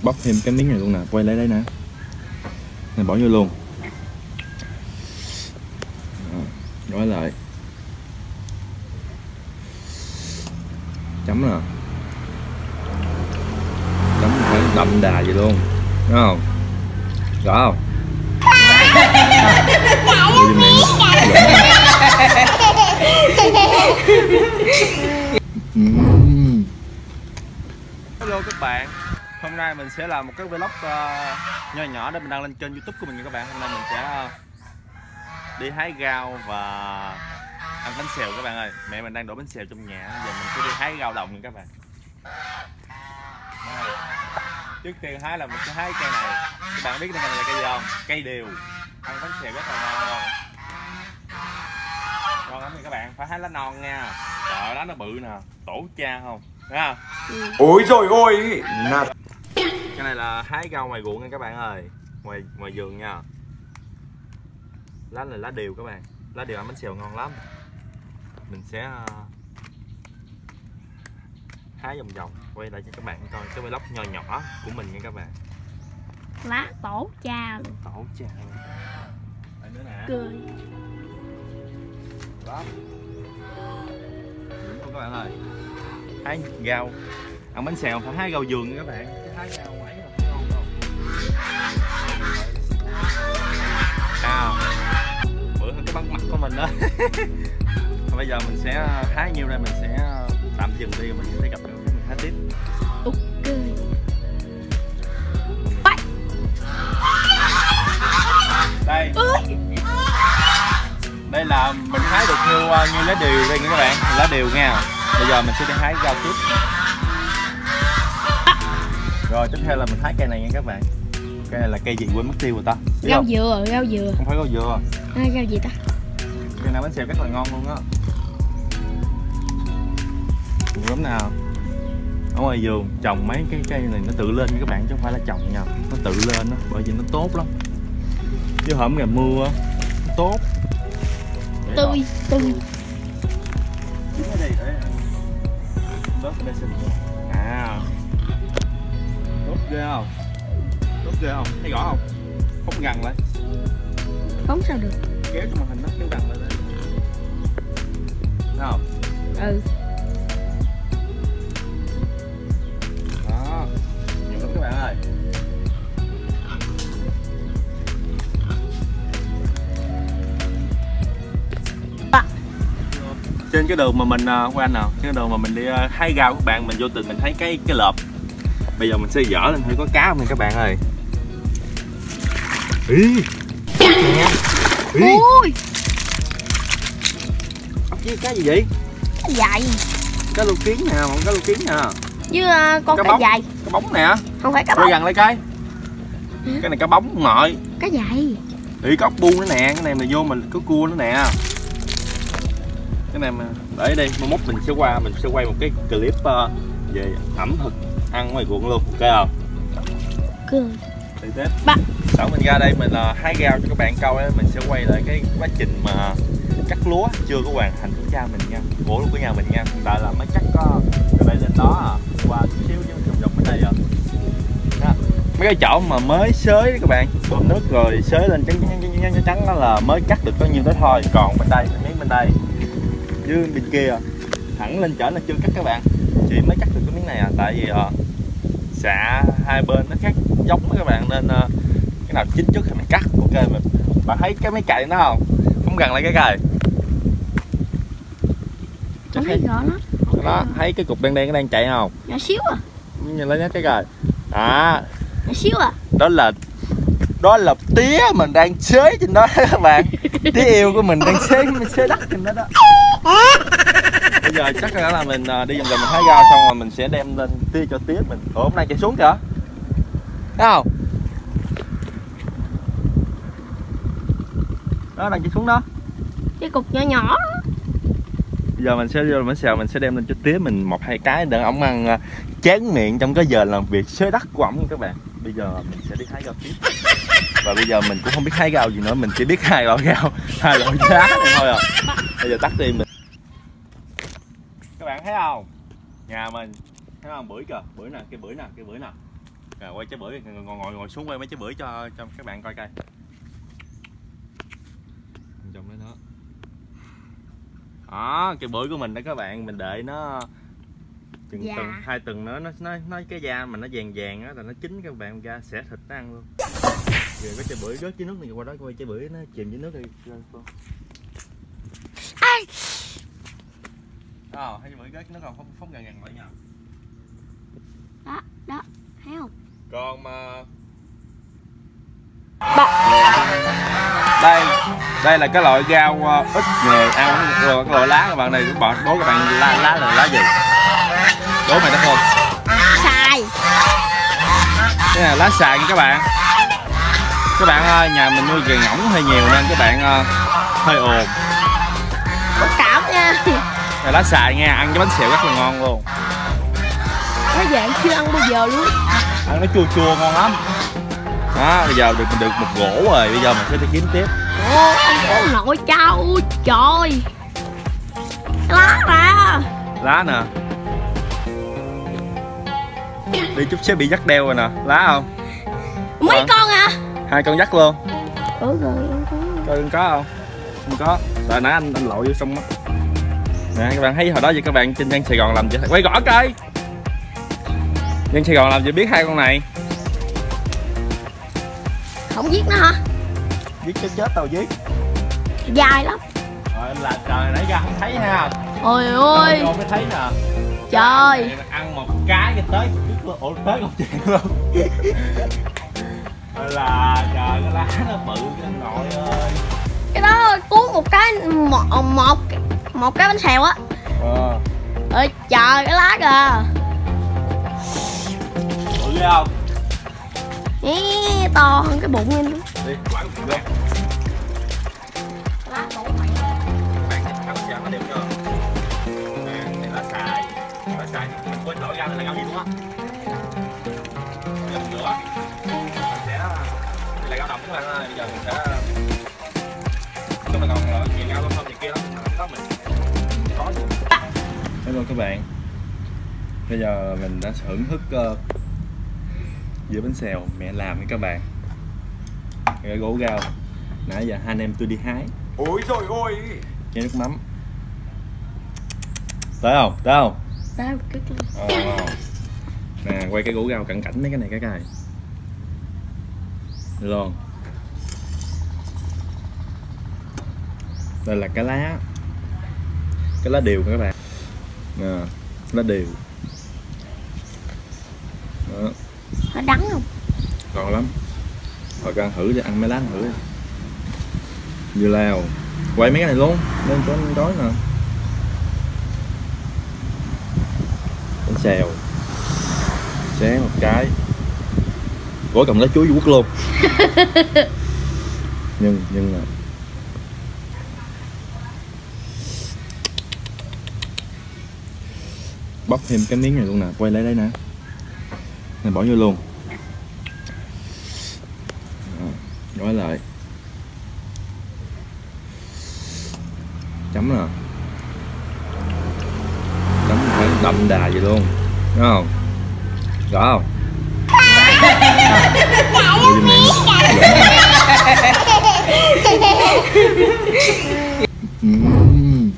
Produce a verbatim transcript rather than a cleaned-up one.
bóc thêm cái miếng này luôn nè, quay lấy đây nè, này bỏ vô luôn, gói lại, chấm nè, chấm phải đậm đà vậy luôn, đúng không? Rõ không? Hello các bạn, hôm nay mình sẽ làm một cái vlog uh, nhỏ nhỏ để mình đăng lên kênh YouTube của mình nha các bạn. Hôm nay mình sẽ uh, đi hái rau và ăn bánh xèo các bạn ơi. Mẹ mình đang đổ bánh xèo trong nhà, giờ mình sẽ đi hái rau đồng nha các bạn. Đây. Trước tiên hái là mình sẽ hái cây này. Các bạn biết cây này là cây gì không? Cây điều. Ăn bánh xèo rất là ngon luôn. Ngon lắm nha các bạn, phải hái lá non nha. Trời, lá nó bự nè, tổ cha không? Thấy không? Ừ. Ôi rồi ôi. Cái này là hái rau ngoài ruộng nha các bạn ơi, ngoài ngoài vườn nha. Lá này lá điều các bạn, lá điều ăn bánh xèo ngon lắm. Mình sẽ uh, hái vòng vòng quay lại cho các bạn coi cái vlog nhỏ nhỏ của mình nha các bạn. Lá tổ cha, tổ cha đây nữa nè, cười đó đúng các bạn ơi. Hái rau ăn bánh xèo phải hái rau vườn nha các bạn, chứ hái rau ấy là không ngon đâu. À, bữa cái bắn mặt của mình đó. Bây giờ mình sẽ hái nhiêu đây, mình sẽ tạm dừng đi, mình sẽ gặp mình hái tiếp. ok. Đây đây là mình hái được nhiêu nhiêu lá điều đây nha các bạn, lá điều nha. Bây giờ mình sẽ đi hái rau tiếp. Rồi tiếp theo là mình hái cây này nha các bạn. Cây này là cây gì quên mất tiêu rồi ta. Biết Rau không? dừa, rau dừa. Không phải rau dừa. À, rau gì ta? Cây này bánh xèo rất là ngon luôn á. Đúng nào. Ở ngoài vườn trồng mấy cái cây này nó tự lên nha các bạn, chứ không phải là trồng nha. Nó tự lên đó, bởi vì nó tốt lắm. Chứ hổm ngày mưa nó tốt. Tươi, tươi. À, tốt ghê không? Tốt ghê không? Thấy rõ không? Phóng gần lại. Phóng sao được? Kéo cho màn hình nó kéo gần lại đây. Thấy không? Ừ. Đó, nhiều lắm các bạn ơi. Trên cái đường mà mình của anh nào, trên cái đường mà mình đi hái rau các bạn, mình vô tình mình thấy cái cái lợp. Bây giờ mình sẽ dở lên thử có cá không nha các bạn ơi. Ý nè. Ý. Ui. Ốc với cá gì vậy? Cá dài. Cá lô kiến nè, một cá lô kiến nè. Với uh, con cá, cá dài. Cá bóng nè. Không phải cá bóng. bóng. Gần lại cái. Hả? Cái này cá bóng ngợi. Cá dài. Ý có ốc bu nữa nè, cái này mà vô mình có cua nữa nè. Cái này mà để đây, mai mốt mình sẽ qua mình sẽ quay một cái clip uh, về ẩm thực ăn ngoài ruộng luôn, ok không? Cười. Đi tiếp. Ba. Sau mình ra đây mình uh, hái rau cho các bạn coi ấy, mình sẽ quay lại cái quá trình mà cắt lúa chưa có hoàn thành của cha mình nha, của của nhà mình nha. Hiện tại là mới cắt có để lên đó à, qua chút xíu chứ vòng vòng bên đây rồi. Đó. Mấy cái chỗ mà mới xới các bạn, bơm nước rồi xới lên trắng trắng trắng trắng trắng đó là mới cắt được có nhiêu đó thôi. Còn bên đây, miếng bên đây chứ bên kia thẳng lên chở là chưa cắt các bạn, chỉ mới cắt được cái miếng này à. Tại vì uh, xạ hai bên nó khác giống các bạn, nên uh, cái nào chín trước thì mình cắt. Ok mình bạn thấy cái mấy cày nó không, không gần lại cái cày Không thấy rõ lắm. đó, thấy cái cục đen đen nó đang chạy không, nhỏ xíu à, nhìn lấy nhá cái cày à, nhỏ xíu à, đó là đó là tía mình đang xới trên đó các bạn. Tía yêu của mình đang xới xới đất trên đó đó. Bây giờ chắc là là mình đi vòng vòng mình hái rau xong rồi mình sẽ đem lên tía cho tía mình. Ủa hôm nay chạy xuống kìa, thấy không? Đó đang chạy xuống đó, cái cục nhỏ nhỏ. Bây giờ mình sẽ vô mình xèo mình sẽ đem lên cho tía mình một hai cái để ổng ăn chán miệng trong cái giờ làm việc xới đất của ổng các bạn. Bây giờ mình sẽ đi hái rau tiếp. Và bây giờ mình cũng không biết hái rau gì nữa, mình chỉ biết hai loại rau, hai loại giá này thôi à. Bây giờ tắt đi mình. Các bạn thấy không? Nhà mình thấy không, bưởi kìa, bưởi nè, cái bưởi nè, cái bưởi nè. Rồi quay trái bưởi, ngồi ngồi ngồi xuống quay mấy trái bưởi cho cho các bạn coi coi. Trong đó đó. Đó, cái bưởi của mình đó các bạn, mình đợi nó chừng Dạ. tuần hai tuần nữa nó nó nó cái da mà nó vàng vàng á là nó chín, các bạn ra xẻ thịt nó ăn luôn. Rồi có trái bưởi rớt dưới nước này, qua đó quay trái bưởi nó chìm dưới nước đi. Ai. Ờ, hai trái bưởi rớt nó còn phóng phóng gần gần lại nhau. Đó, đó, thấy không? Còn mà đây đây là cái loại rau uh, ít người ăn, rồi cái loại lá các bạn này, bọn đố các bạn lá lá là lá gì? Đố mày đó không? Xài. Cái này là lá xài nha các bạn. Các bạn ơi, nhà mình nuôi gà ngỗng hơi nhiều nên các bạn uh, hơi ồn. Có cảm nha. Này lá xài nha, ăn cái bánh xèo rất là ngon luôn. Nó dạng chưa ăn bao giờ luôn. Ăn nó chua chua ngon lắm. Đó, bây giờ được được một gỗ rồi, bây giờ mình sẽ đi kiếm tiếp. Ồ, ông nội cha ơi trời. Lá ra. Lá nè. Đi chút xíu bị dắt đeo rồi nè, lá không? Mấy Hả? con à? Hai con dắt luôn. Ừ rồi em có. Coi con có không? Không có. Tại nãy anh anh lội vô sông á. Nè các bạn thấy hồi đó giờ các bạn trên Dân Sài Gòn làm chưa? Quay gõ coi. Dân Sài Gòn làm chưa biết hai con này? Không giết nó hả? Giết chết chết tao giết. Dài lắm. Rồi anh làm trời nãy ra không thấy ha. Ôi ôi. Con mới thấy nè. Trời. Ăn một cái cho tới ủa tới một chuyện luôn. Là trời cái lá nó bự cái nội ơi. Cái đó cuốn một cái một một, một cái bánh xèo á. Ờ. Ơi trời cái lá kìa. Bự ghê không? Ý, to hơn cái bụng em. Đi, quả của ghê. Lá tổ mày. Bạn thích cắt ra nó đều chưa? Nè, này lá xài. Lá xài thì mình quên lỗi ra là rau gì luôn á. Bây giờ mình rửa. Mình sẽ đây là rau đồng các bạn ơi. Bây giờ mình sẽ chúng mình còn nhiều rau không thì kia lắm. Đó mình có được. Hello các bạn. Bây giờ mình đã thưởng thức uh, dưa bánh xèo mẹ làm với các bạn. Cái gỗ rau. Nãy giờ hai anh em tôi đi hái. Ôi rồi ôi. Chai nước mắm. Tới không? Tới không? Tao kích lên. Ờ. Nè, quay cái gỗ rau cận cảnh mấy cái này cái cài. Được luôn. Đây là cái lá. Cái lá điều các bạn. Nè, lá điều. Đó. Nó đắng không? Còn lắm. Thôi ăn thử cho ăn mấy lá thử đi. Dưa leo. Quay mấy cái này luôn, lên có gói nè. Bánh xèo. Xé một cái. Gói cầm lá chuối Trung Quốc luôn. Nhưng nhưng mà bóc thêm cái miếng này luôn nè, quay lại đây nè. Này bỏ vô luôn. Đó, gói lại. Chấm nè. Chấm phải đậm đà vậy luôn. Đúng không? Rõ không? Vô miệng. Uhm.